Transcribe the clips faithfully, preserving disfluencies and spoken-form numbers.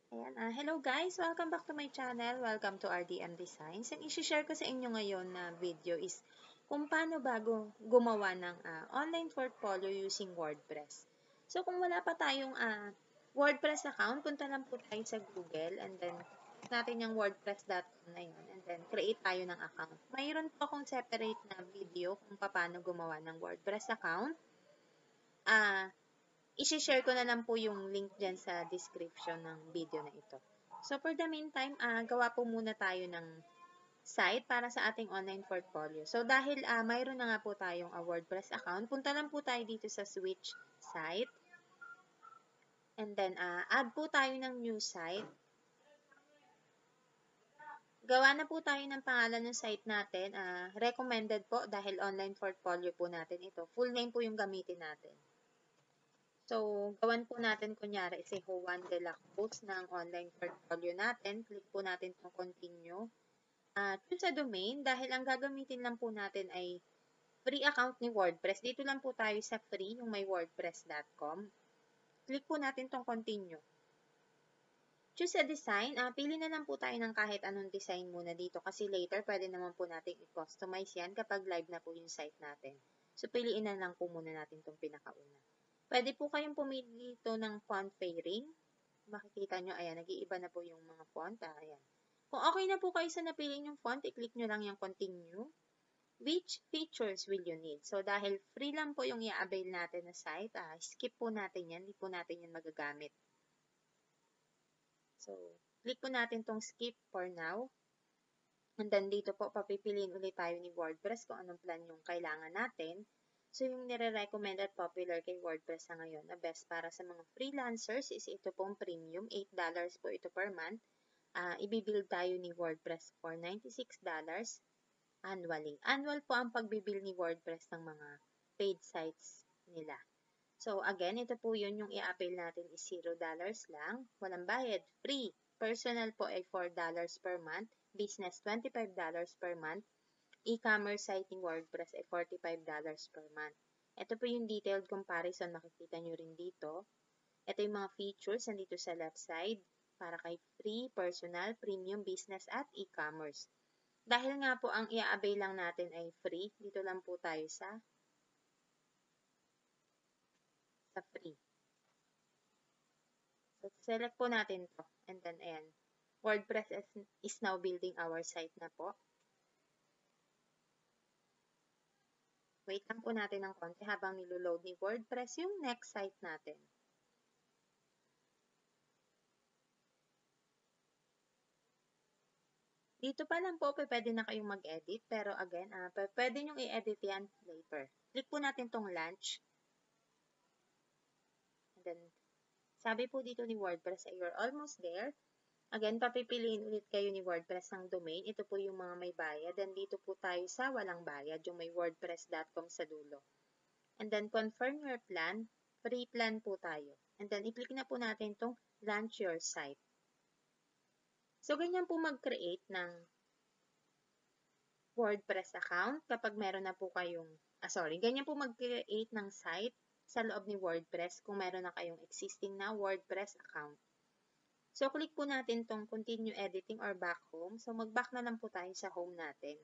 Ayan, ah, hello guys! Welcome back to my channel. Welcome to R D M Designs. Ang isi-share ko sa inyo ngayon na video is kung paano bago gumawa ng uh, online portfolio using WordPress. So kung wala pa tayong uh, WordPress account, punta lang po tayo sa Google and then natin yung wordpress dot com na yun and then create tayo ng account. Mayroon po akong separate na video kung paano gumawa ng WordPress account. Ah, uh, I-share ko na lang po yung link dyan sa description ng video na ito. So, for the meantime, uh, gawa po muna tayo ng site para sa ating online portfolio. So, dahil uh, mayroon na nga po tayong uh, WordPress account, punta lang po tayo dito sa Switch site. And then, uh, add po tayo ng new site. Gawa na po tayo ng pangalan ng site natin. Uh, recommended po dahil online portfolio po natin ito. Full name po yung gamitin natin. So, gawan po natin kunyari si Juan de la Cruz ng online portfolio natin. Click po natin itong continue. Uh, choose a domain dahil ang gagamitin lang po natin ay free account ni WordPress. Dito lang po tayo sa free, yung may wordpress dot com. Click po natin itong continue. Choose a design. Uh, pili na lang po tayo ng kahit anong design muna dito kasi later pwede naman po natin i-customize yan kapag live na po yung site natin. So, piliin na lang po muna natin itong pinakauna. Pwede po kayong pumili dito ng font pairing. Makikita nyo, ayan, nag-iiba na po yung mga font. Ah, ayan. Kung okay na po kayo sa napili yung font, i-click nyo lang yung continue. Which features will you need? So, dahil free lang po yung i-avail natin na site, ah, skip po natin yan. Hindi po natin yan magagamit. So, click po natin tong skip for now. And then, dito po, papipiliin ulit tayo ni WordPress kung anong plan yung kailangan natin. So, yung nire-recommend at popular kay WordPress sa ngayon na best para sa mga freelancers is ito pong premium. eight dollars po ito per month. Uh, ibibuild tayo ni WordPress for ninety-six dollars annually. Annual po ang pagbibuild ni WordPress ng mga paid sites nila. So, again, ito po yun yung i-avail natin is zero dollars lang. Walang bayad. Free. Personal po ay four dollars per month. Business, twenty-five dollars per month. E-commerce site ng WordPress ay forty-five dollars per month. Ito po yung detailed comparison, makikita nyo rin dito. Ito yung mga features nandito sa left side para kay free, personal, premium, business, at e-commerce. Dahil nga po ang i-avail lang natin ay free, dito lang po tayo sa sa free. So, select po natin to and then ayan. WordPress is, is now building our site na po. Wait lang po natin ng konti habang niloload ni WordPress yung next site natin. Dito pa lang po, pwede na kayong mag-edit. Pero again, uh, pwede nyo i-edit yan later. Click po natin tong launch. And then, sabi po dito ni WordPress ay you're almost there. Again, papipiliin ulit kayo ni WordPress ng domain. Ito po yung mga may bayad. And dito po tayo sa walang bayad, yung may wordpress dot com sa dulo. And then, confirm your plan. Free plan po tayo. And then, i-click na po natin itong launch your site. So, ganyan po mag-create ng WordPress account kapag meron na po kayong, ah sorry, ganyan po mag-create ng site sa loob ni WordPress kung meron na kayong existing na WordPress account. So, click po natin itong continue editing or back home. So, mag-back na lang po tayo sa home natin.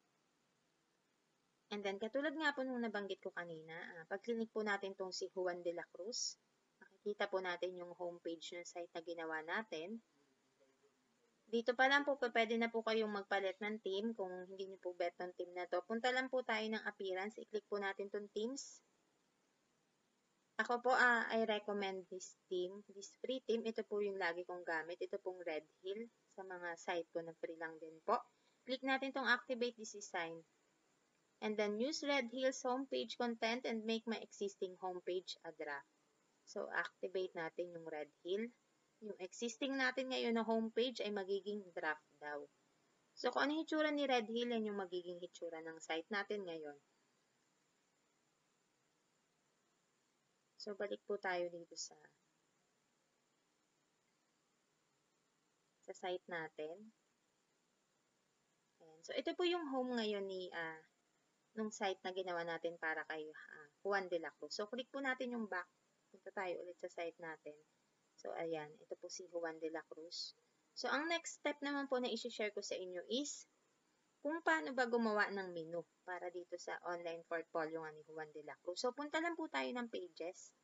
And then, katulad nga po nung nabanggit ko kanina, uh, pag-click po natin itong si Juan de la Cruz, makikita po natin yung homepage ng site na ginawa natin. Dito pa lang po, pwede na po kayong magpalit ng theme kung hindi nyo po bet ng theme na to. Punta lang po tayo ng appearance, i-click po natin itong themes. Ako po, uh, I recommend this theme, this free theme. Ito po yung lagi kong gamit. Ito pong Red Hill sa mga site ko na free lang din po. Click natin itong activate this design. And then use Red Hill's homepage content and make my existing homepage a draft. So, activate natin yung Red Hill. Yung existing natin ngayon na homepage ay magiging draft daw. So, kung ano yung hitsura ni Red Hill, yan yung magiging hitsura ng site natin ngayon. So, balik po tayo dito sa sa site natin. Ayan. So, ito po yung home ngayon ni uh, nung site na ginawa natin para kay uh, Juan de la Cruz. So, click po natin yung back. Punta tayo ulit sa site natin. So, ayan. Ito po si Juan de la Cruz. So, ang next step naman po na isi-share ko sa inyo is kung paano ba gumawa ng menu para dito sa online portfolio nga ni Juan de la Cruz. So, punta lang po tayo ng pages.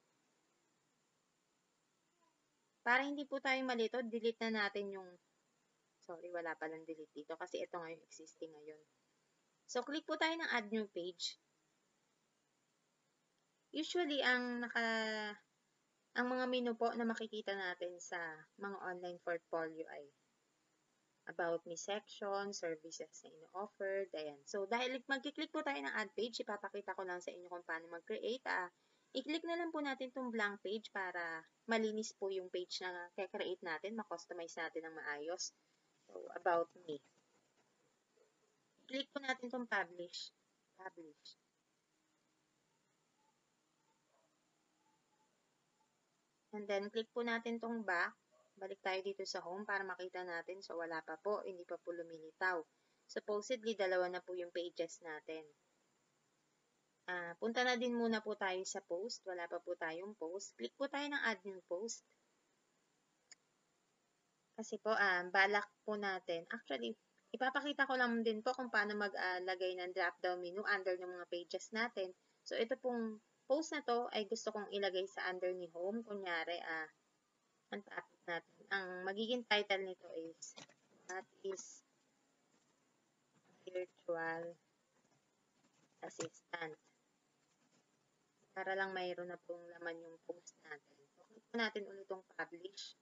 Para hindi po tayo malito, delete na natin yung, sorry, wala palang delete dito kasi ito nga yung existing ngayon. So, click po tayo ng add new page. Usually, ang naka, ang mga menu po na makikita natin sa mga online portfolio ay about me section, services na ino-offered, ayan. So, dahil mag-click po tayo ng add page, ipapakita ko lang sa inyo kung paano mag-create. Ah, i-click na lang po natin itong blank page para malinis po yung page na kaya-create natin, ma-customize natin ng maayos. So, about me. Click po natin itong publish. Publish. And then, click po natin itong back. Balik tayo dito sa home para makita natin. So, wala pa po. Hindi pa po lumilitaw. Supposedly, dalawa na po yung pages natin. Uh, punta na din muna po tayo sa post. Wala pa po tayong post. Click po tayo ng add new post. Kasi po, uh, balak po natin. Actually, ipapakita ko lang din po kung paano maglagay uh, ng drop-down menu under ng mga pages natin. So, ito pong post na to ay gusto kong ilagay sa under ni home. Kunyari, ah, ang topic natin. Ang magiging title nito is, what is virtual assistant? Para lang mayroon na pong laman yung post natin. So, click po natin ulit itong publish.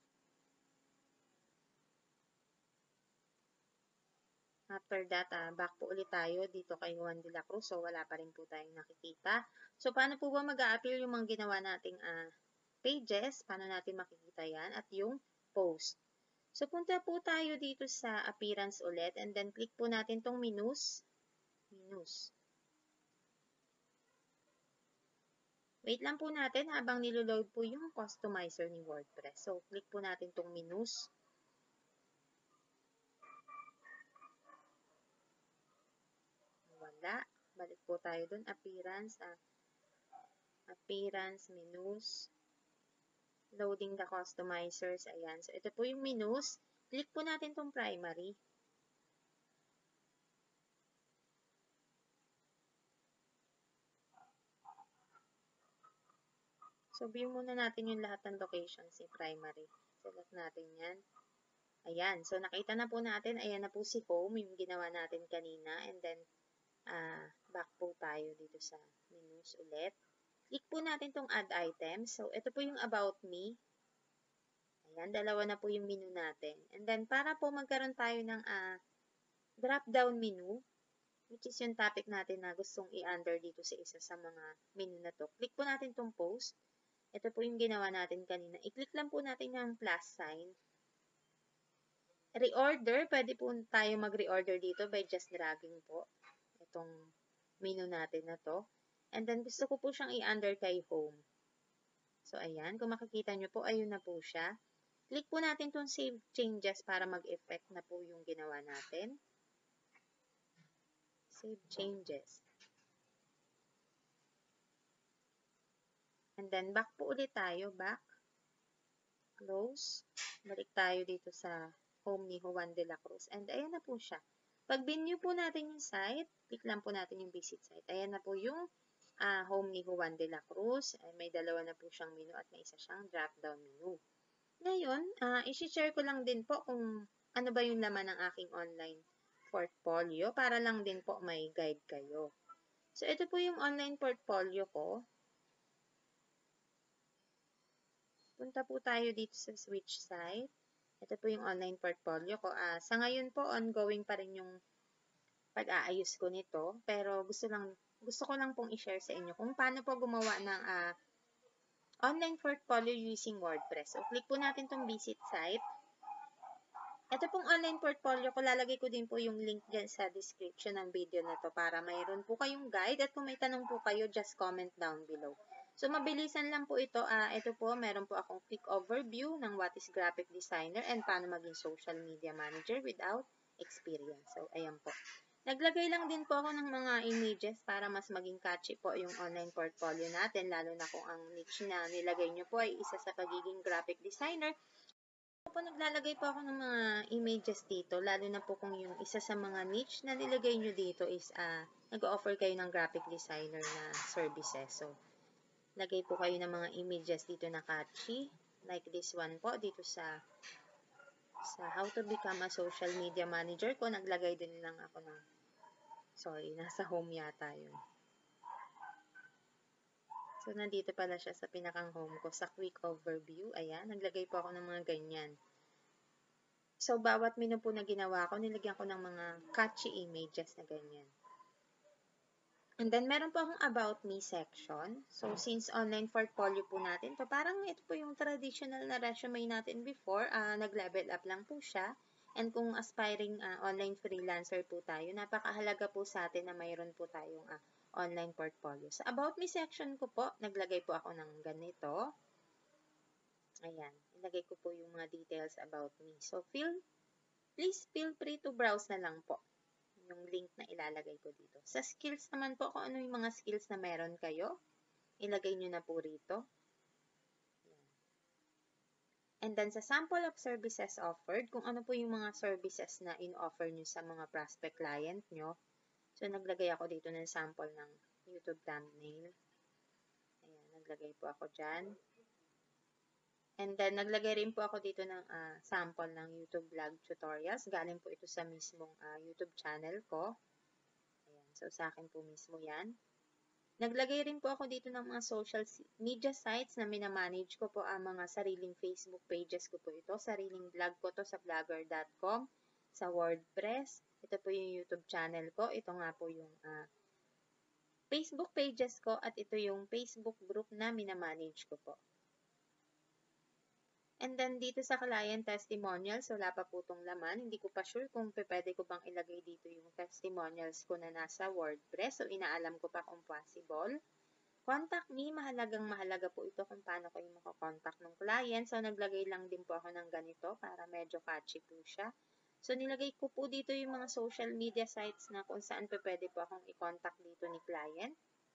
After that, uh, back po ulit tayo dito kay Juan de la Cruz. So, wala pa rin po tayong nakikita. So, paano po ba mag-a-appear yung mga ginawa nating uh, pages? Paano natin makikita yan? At yung post. So, punta po tayo dito sa appearance ulit. And then, click po natin tong menus. Menus. Wait lang po natin habang niloload po yung customizer ni WordPress. So, click po natin tong menus. Wala. Balik po tayo dun. Appearance. Ah, appearance, menus. Loading the customizers. Ayan. So, ito po yung menus. Click po natin tong primary. So, view muna natin yung lahat ng locations ni primary. Select natin yan. Ayan. So, nakita na po natin. Ayan na po si home, yung ginawa natin kanina. And then, uh, back po tayo dito sa menus ulit. Click po natin tong add items. So, ito po yung about me. Ayan, dalawa na po yung menu natin. And then, para po magkaroon tayo ng uh, drop-down menu, which is yung topic natin na gustong i-under dito sa isa sa mga menu na to. Click po natin tong post. Ito po yung ginawa natin kanina. I-click lang po natin yung plus sign. Reorder, pwede po tayo mag-reorder dito by just dragging po itong menu natin na to. And then, gusto ko po siyang i-under kay home. So, ayan. Kung makikita nyo po, ayun na po siya. Click po natin itong save changes para mag-effect na po yung ginawa natin. Save changes. And then, back po ulit tayo. Back. Close. Balik tayo dito sa home ni Juan de la Cruz. And ayan na po siya. Pag bin-view po natin yung site, click lang po natin yung visit site. Ayan na po yung uh, home ni Juan de la Cruz. Ay, may dalawa na po siyang menu at may isa siyang drop-down menu. Ngayon, uh, isi-share ko lang din po kung ano ba yung laman ng aking online portfolio para lang din po may guide kayo. So, ito po yung online portfolio ko. Punta po tayo dito sa switch site. Ito po yung online portfolio ko. Uh, sa ngayon po, ongoing pa rin yung pag-aayos ko nito. Pero gusto lang gusto ko lang pong i-share sa inyo kung paano po gumawa ng uh, online portfolio using WordPress. So, click po natin tong visit site. Ito pong online portfolio ko, lalagay ko din po yung link dyan sa description ng video na to para mayroon po kayong guide. At kung may tanong po kayo, just comment down below. So, mabilisan lang po ito. Uh, ito po, meron po akong quick overview ng what is graphic designer and paano maging social media manager without experience. So, ayan po. Naglagay lang din po ako ng mga images para mas maging catchy po yung online portfolio natin, lalo na kung ang niche na nilagay nyo po ay isa sa pagiging graphic designer. Po, naglalagay po ako ng mga images dito, lalo na po kung yung isa sa mga niche na nilagay nyo dito is uh, nag-offer kayo ng graphic designer na services. So, lagay po kayo ng mga images dito na catchy, like this one po, dito sa sa how to become a social media manager ko, naglagay din lang ako ng, sorry, nasa home yata yun. So, nandito pala siya sa pinakang home ko, sa quick overview. Ayan, naglagay po ako ng mga ganyan. So, bawat menu po na ginawa ko, nilagyan ko ng mga catchy images na ganyan. And then, meron po akong About Me section. So, since online portfolio po natin, to, parang ito po yung traditional na resume natin before. Uh, nag-level up lang po siya. And kung aspiring uh, online freelancer po tayo, napakahalaga po sa atin na mayroon po tayong uh, online portfolio. Sa About Me section ko po, naglagay po ako ng ganito. Ayan, ilagay ko po yung mga details about me. So, feel, please feel free to browse na lang po yung link na ilalagay ko dito. Sa skills naman po, kung ano yung mga skills na meron kayo, ilagay nyo na po rito. Ayan. And then, sa sample of services offered, kung ano po yung mga services na in-offer nyo sa mga prospect client nyo. So, naglagay ako dito ng sample ng YouTube thumbnail. Ayan, naglagay po ako dyan. And then, naglagay rin po ako dito ng uh, sample ng YouTube vlog tutorials. Galing po ito sa mismong uh, YouTube channel ko. Ayan. So, sa akin po mismo yan. Naglagay rin po ako dito ng mga social media sites na minamanage ko po ang uh, mga sariling Facebook pages ko po ito. Sariling vlog ko to sa vlogger dot com, sa WordPress. Ito po yung YouTube channel ko. Ito nga po yung uh, Facebook pages ko at ito yung Facebook group na minamanage ko po. And then, dito sa client testimonials, wala pa po itong laman. Hindi ko pa sure kung pwede ko bang ilagay dito yung testimonials ko na nasa WordPress. So, inaalam ko pa kung possible. Contact me, mahalagang mahalaga po ito kung paano kayo makakontakt ng client. So, naglagay lang din po ako ng ganito para medyo catchy po siya. So, nilagay ko po dito yung mga social media sites na kung saan pwede po akong i-contact dito ni client.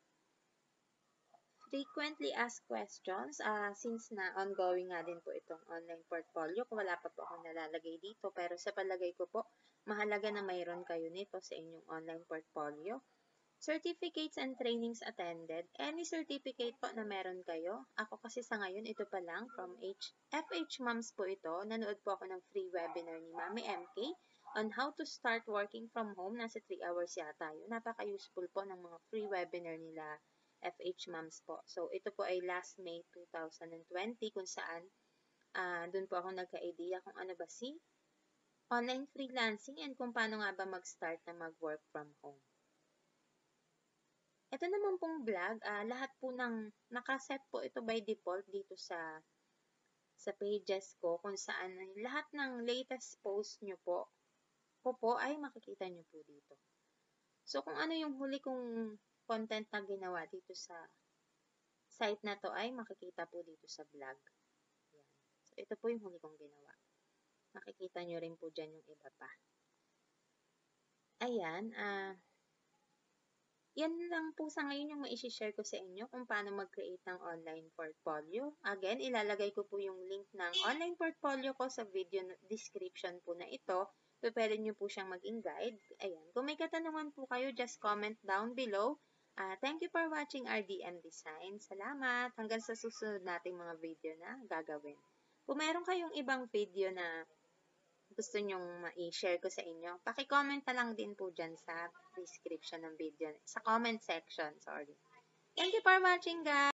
Frequently asked questions, uh, since na ongoing nga din po itong online portfolio, kung wala pa po akong nalalagay dito, pero sa palagay ko po, mahalaga na mayroon kayo nito sa inyong online portfolio. Certificates and trainings attended. Any certificate po na meron kayo. Ako kasi sa ngayon, ito pa lang, from H F H Moms po ito. Nanood po ako ng free webinar ni Mami M K on how to start working from home. Nasa three hours yata yun. Napaka-useful po ng mga free webinar nila F H Moms po. So, ito po ay last May two thousand twenty kung saan uh, dun po ako nagka-idea kung ano ba si online freelancing and kung paano nga ba mag-start na mag-work from home. Ito naman pong vlog, uh, lahat po ng nakaset po ito by default dito sa sa pages ko kung saan lahat ng latest post nyo po po po ay makikita nyo po dito. So, kung ano yung huli kong content na ginawa dito sa site na to ay makikita po dito sa vlog. Yan. So, ito po yung huli kong ginawa. Makikita nyo rin po dyan yung iba pa. Ayan. Ah, uh, yan lang po sa ngayon yung ma-share ko sa inyo kung paano mag-create ng online portfolio. Again, ilalagay ko po yung link ng online portfolio ko sa video description po na ito. Pwede nyo po siyang maging guide. Ayan. Kung may katanungan po kayo, just comment down below. Uh, thank you for watching R D M Design. Salamat. Hanggang sa susunod nating mga video na gagawin. Kung mayroon kayong ibang video na gusto nyong ma-share ko sa inyo, paki-comment na lang din po dyan sa description ng video. Sa comment section, sorry. Thank you for watching, guys.